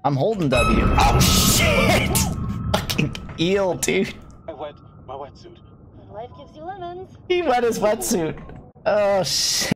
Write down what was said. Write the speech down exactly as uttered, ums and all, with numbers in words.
I'm holding W. Oh shit! Fucking eel, dude. I wet my wetsuit. Life gives you lemons. He wet his wetsuit. Oh shit.